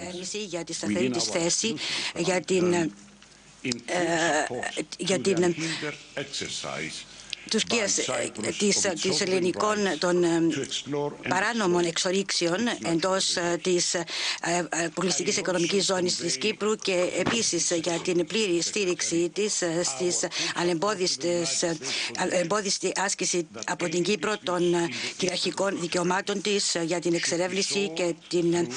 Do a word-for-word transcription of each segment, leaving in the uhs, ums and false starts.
κυβέρνηση για τη σταθερή της θέση, για την, ε, για την Τουρκίας, της, της ελληνικών των παράνομων εξορίξεων εντός της αποκλειστικής οικονομικής ζώνης της Κύπρου και επίσης για την πλήρη στήριξη της στις ανεμπόδιστη άσκηση από την Κύπρο των κυριαρχικών δικαιωμάτων της για την εξερεύνηση και την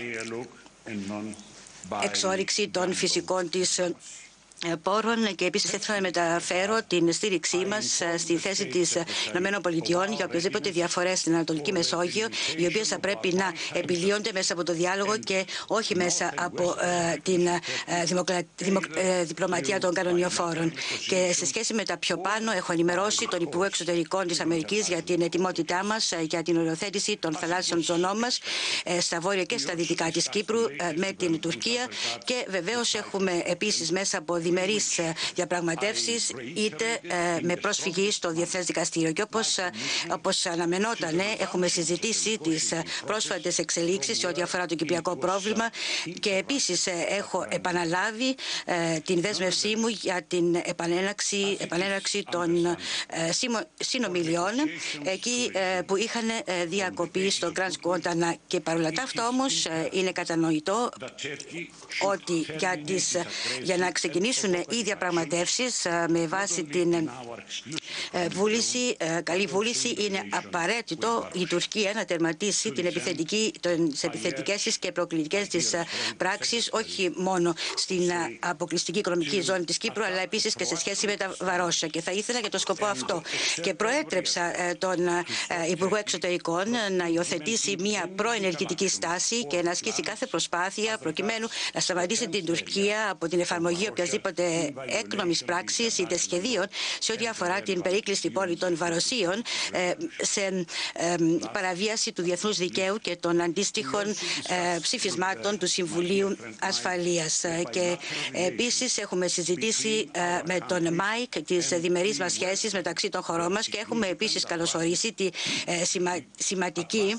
εξόριξη των φυσικών της πόρων και επίσης θα ήθελα να μεταφέρω την στήριξή μας στη θέση της ΗΠΑ για οποιασδήποτε διαφορές στην Ανατολική Μεσόγειο, οι οποίες θα πρέπει να επιλύονται μέσα από το διάλογο και όχι μέσα από ε, την ε, δημοκρα... δημο... ε, διπλωματία των κανονιοφόρων. Και σε σχέση με τα πιο πάνω, έχω ενημερώσει τον Υπουργό Εξωτερικών της Αμερικής για την ετοιμότητά μας για την οριοθέτηση των θαλάσσιων ζωνών μας ε, στα βόρεια και στα δυτικά της Κύπρου ε, με την Τουρκία και βεβαίως έχουμε επίσης μέσα από διμερείς διαπραγματεύσεις είτε με πρόσφυγη στο Διεθνές Δικαστήριο. Και όπως, όπως αναμενόταν, έχουμε συζητήσει τις πρόσφατες εξελίξεις σε ό,τι αφορά το κυπριακό πρόβλημα και επίσης έχω επαναλάβει την δέσμευσή μου για την επανέναξη, επανέναξη των συνομιλιών εκεί που είχαν διακοπεί στο Grand Κόντανα. Και παρόλα τα αυτά όμως είναι κατανοητό ότι για, τις, για να ξεκινήσουν οι διαπραγματεύσεις με βάση την βούληση, καλή βούληση, είναι απαραίτητο η Τουρκία να τερματίσει την επιθετική, τις επιθετικές της και προκλητικές της πράξεις όχι μόνο στην αποκλειστική οικονομική ζώνη της Κύπρου αλλά επίσης και σε σχέση με τα Βαρόσια. Και θα ήθελα για το σκοπό αυτό και προέτρεψα τον Υπουργό Εξωτερικών να υιοθετήσει μια προενεργητική στάση και να ασκήσει κάθε προσπάθεια προκειμένου να σταματήσει την Τουρκία από την εφαρμογή οποιασδήποτε έκνομης πράξης είτε σχεδίων σε ό,τι αφορά την περίκλειστη πόλη των Βαροσίων σε παραβίαση του διεθνούς δικαίου και των αντίστοιχων ψηφισμάτων του Συμβουλίου Ασφαλείας. Και επίσης έχουμε συζητήσει με τον Μάικ τις διμερείς μας σχέσεις μεταξύ των χωρών μας και έχουμε επίσης καλωσορίσει τη σημαντική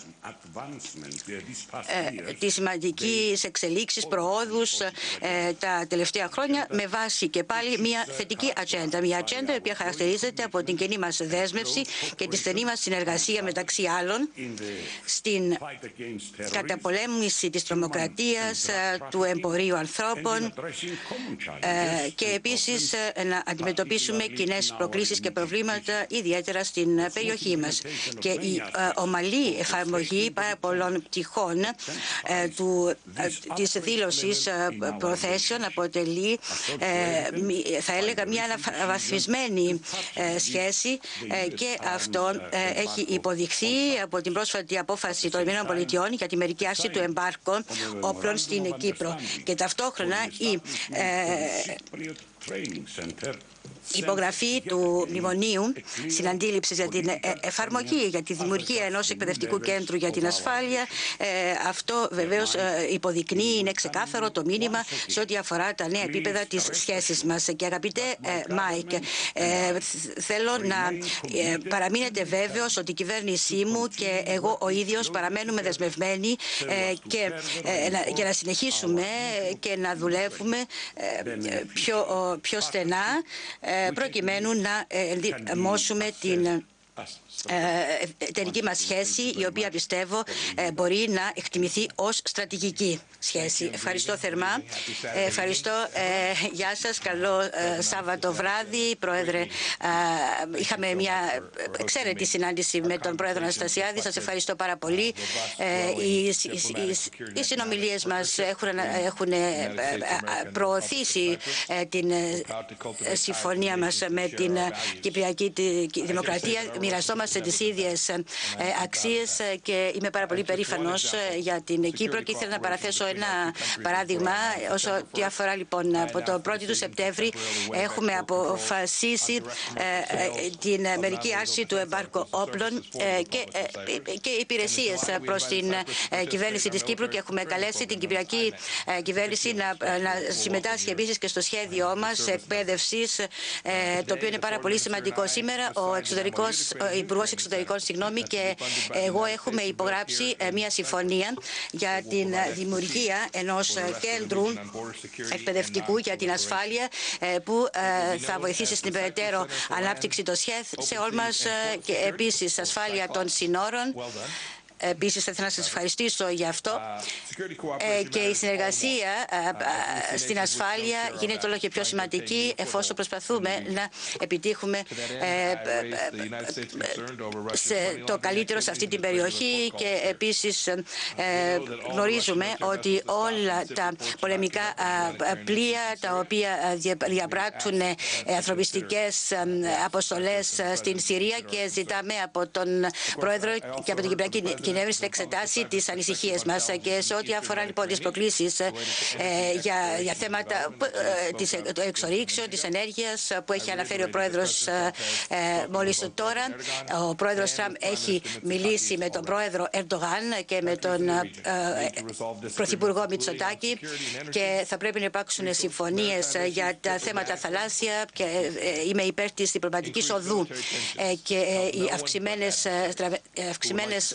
τη σημαντική εξελίξεις, προόδους τα τελευταία χρόνια με βάση και πάλι μια θετική ατζέντα. Μια ατζέντα η οποία χαρακτηρίζεται από την κοινή μας δέσμευση και τη στενή μας συνεργασία μεταξύ άλλων στην καταπολέμηση της τρομοκρατίας, του εμπορίου ανθρώπων και επίσης να αντιμετωπίσουμε κοινές προκλήσεις και προβλήματα ιδιαίτερα στην περιοχή μας. Και η ομαλή εφαρμογή πάρα πολλών πτυχών του, της δήλωσης προθέσεων αποτελεί θα έλεγα μια αναβαθμισμένη σχέση και αυτό έχει υποδειχθεί από την πρόσφατη απόφαση των ΗΠΑ για τη μερική άρση του εμπάρκου όπλων στην Κύπρο. Και ταυτόχρονα η η υπογραφή του μνημονίου συναντήληψης για την εφαρμογή, για τη δημιουργία ενός εκπαιδευτικού κέντρου για την ασφάλεια. Αυτό βεβαίως υποδεικνύει, είναι ξεκάθαρο το μήνυμα σε ό,τι αφορά τα νέα επίπεδα της σχέσης μας. Και αγαπητέ Μάικ, θέλω να παραμείνετε βέβαιος ότι η κυβέρνησή μου και εγώ ο ίδιος παραμένουμε δεσμευμένοι και για να συνεχίσουμε και να δουλεύουμε πιο, πιο στενά προκειμένου να ενδυναμώσουμε την εταιρική μας σχέση, η οποία πιστεύω μπορεί να εκτιμηθεί ως στρατηγική σχέση. Ευχαριστώ θερμά. Ευχαριστώ. Γεια σας. Καλό Σάββατο βράδυ. Πρόεδρε, είχαμε μια εξαίρετη συνάντηση με τον Πρόεδρο Αναστασιάδη. Σας ευχαριστώ πάρα πολύ. Οι, οι, οι συνομιλίες μας έχουν, έχουν προωθήσει την συμφωνία μας με την Κυπριακή Δημοκρατία. Μοιραζόμαστε τις ίδιες αξίες και είμαι πάρα πολύ περήφανος για την Κύπρο και ήθελα να παραθέσω ένα παράδειγμα όσο τι αφορά λοιπόν από το πρώτο του Σεπτέμβρη έχουμε αποφασίσει την μερική άρση του εμπάρκου όπλων και, και υπηρεσίες προς την κυβέρνηση της Κύπρου και έχουμε καλέσει την Κυπριακή κυβέρνηση να, να συμμετάσχει επίσης και στο σχέδιό μας εκπαίδευσης, το οποίο είναι πάρα πολύ σημαντικό. Σήμερα ο εξωτερικός ο Υπουργός Εξωτερικών, συγγνώμη, και εγώ έχουμε υπογράψει μια συμφωνία για την δημιουργία ενός κέντρου εκπαιδευτικού για την ασφάλεια που θα βοηθήσει στην περαιτέρω ανάπτυξη των σχέσεών μας και επίσης ασφάλεια των συνόρων. Επίσης, θα ήθελα να σας ευχαριστήσω για αυτό. Ε, και η συνεργασία ε, στην ασφάλεια γίνεται όλο και πιο σημαντική εφόσον προσπαθούμε να επιτύχουμε ε, σε το καλύτερο σε αυτή την περιοχή και επίσης ε, γνωρίζουμε ότι όλα τα πολεμικά πλοία τα οποία διαπράττουν ανθρωπιστικές αποστολές στην Συρία και ζητάμε από τον Πρόεδρο και από την Κυπριακή Κυβέρνηση να εξετάσει τις ανησυχίες μας και σε ό,τι αφορά λοιπόν τις προκλήσεις ε, για, για θέματα ε, της εξορίξεως, της ενέργειας που έχει αναφέρει ο Πρόεδρος ε, ε, μόλις τώρα. Ο Πρόεδρος Τραμπ έχει μιλήσει με τον Πρόεδρο Ερντογάν και με τον ε, Πρωθυπουργό Μητσοτάκη και θα πρέπει να υπάρξουν συμφωνίες για τα θέματα θαλάσσια και ε, είμαι υπέρ της διπλωματικής οδού ε, και ε, οι αυξημένες, ε, αυξημένες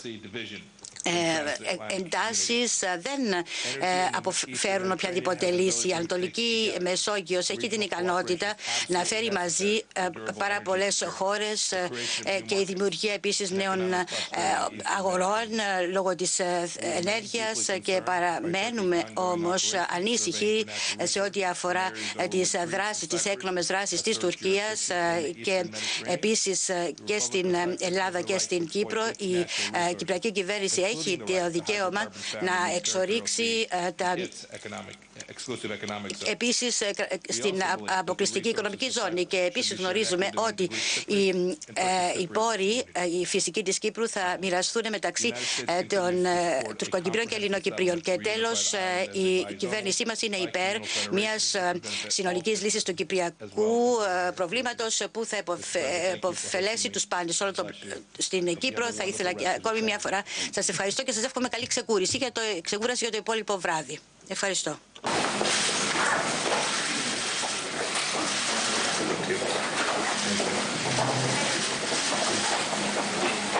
εντάσεις δεν αποφέρουν οποιαδήποτε λύση. Η Ανατολική Μεσόγειος έχει την ικανότητα να φέρει μαζί πάρα πολλές χώρες και η δημιουργία επίσης νέων αγορών λόγω της ενέργειας και παραμένουμε όμως ανήσυχοι σε ό,τι αφορά τις δράσεις, τις έκνομες δράσεις της Τουρκίας και επίσης και στην Ελλάδα και στην Κύπρο. Η Κυπριακή Κυβέρνηση έχει το δικαίωμα να εξορίξει τα επίσης στην αποκλειστική οικονομική ζώνη και επίσης γνωρίζουμε ότι οι, οι πόροι, οι φυσικοί της Κύπρου θα μοιραστούν μεταξύ των Τουρκοκυπρίων και Ελληνοκυπρίων και τέλος η κυβέρνησή μας είναι υπέρ μιας συνολικής λύσης του κυπριακού προβλήματος που θα υποφελέσει τους πάντες όλο το, στην Κύπρο. Θα ήθελα ακόμη μια φορά σας ευχαριστώ και σας εύχομαι καλή ξεκούραση για το, ξεκούραση για το υπόλοιπο βράδυ. Ευχαριστώ. Thank you.